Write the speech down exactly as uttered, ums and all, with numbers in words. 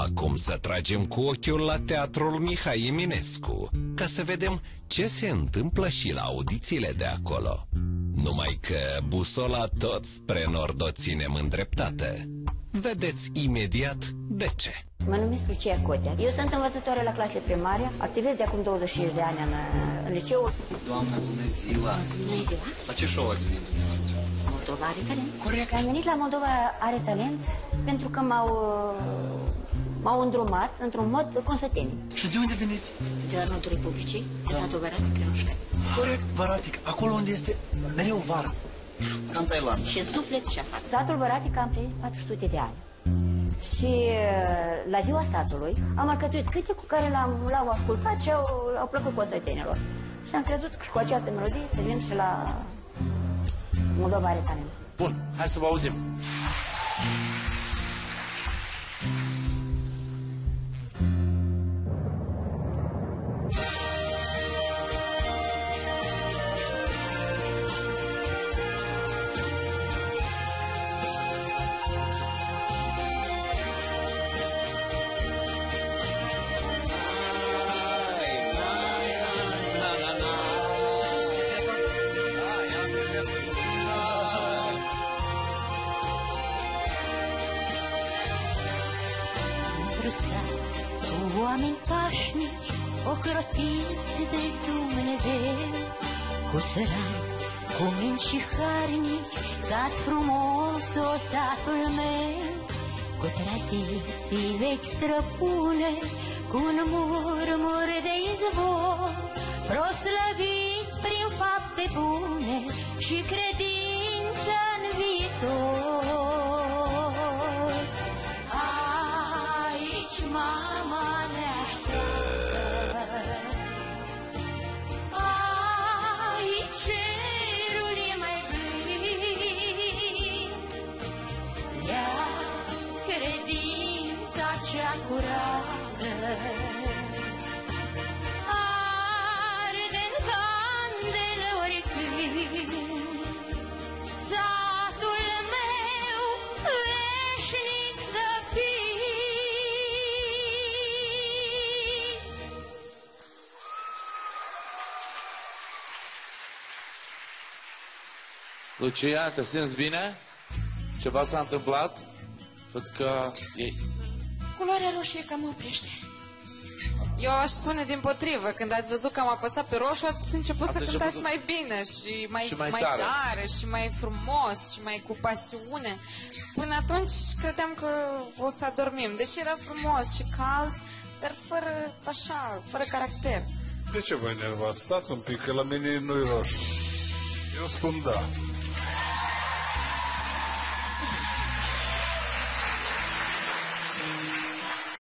Acum să tragem cu ochiul la Teatrul Mihai Eminescu, ca să vedem ce se întâmplă și la audițiile de acolo. Numai că busola tot spre nord o ținem îndreptată. Vedeți imediat de ce. Mă numesc Lucia Cotea. Eu sunt învățătoare la clasele primare, activez de acum douăzeci și cinci de ani în, în liceu. Doamna, bună ziua! Bună ziua! La ce show ați venit dumneavoastră? Moldova are talent. Corect! Am venit la Moldova are talent pentru că m-au m-au îndrumat într-un mod consătenic. Și de unde veniți? De la Nordul Republicii, de satul Varatic, Crenușca. Corect, Varatic, acolo unde este mereu vara. Ca în Thailanda. Și în suflet și afară. Satul Varatic a împlinit patru sute de ani. Și la ziua satului am alcătuit cântecul care l-am ascultat și au, au plăcut consătenilor. Și am crezut că și cu această melodie să vin și la Moldova are talent. Bun, hai să vă auzim. Cu oameni pașnici, ocrotit de Dumnezeu, cu sărani, cu minți și harnici, sat frumos, o satul meu, cu tradiții vechi străpune, cu un murmur de izvor, proslăvit prin fapte bune și credință în viitor. Mama ne așteaptă, aici cerul e mai plin, ia credința cea curată, arde-n candelă oricând, satul meu veșnic să fie. Lucia, te simți bine? Ceva s-a întâmplat? Văd că e... Culoarea roșie cam oprește. Eu aș spune dimpotrivă, când ați văzut că am apăsat pe roșu, ați început ați să început cântați să... mai bine și mai, și mai, mai tare. tare și mai frumos și mai cu pasiune. Până atunci credeam că o să adormim, deși era frumos și cald, dar fără, așa, fără caracter. De ce vă enervați? Stați un pic, că la mine nu-i roșu. Eu spun da.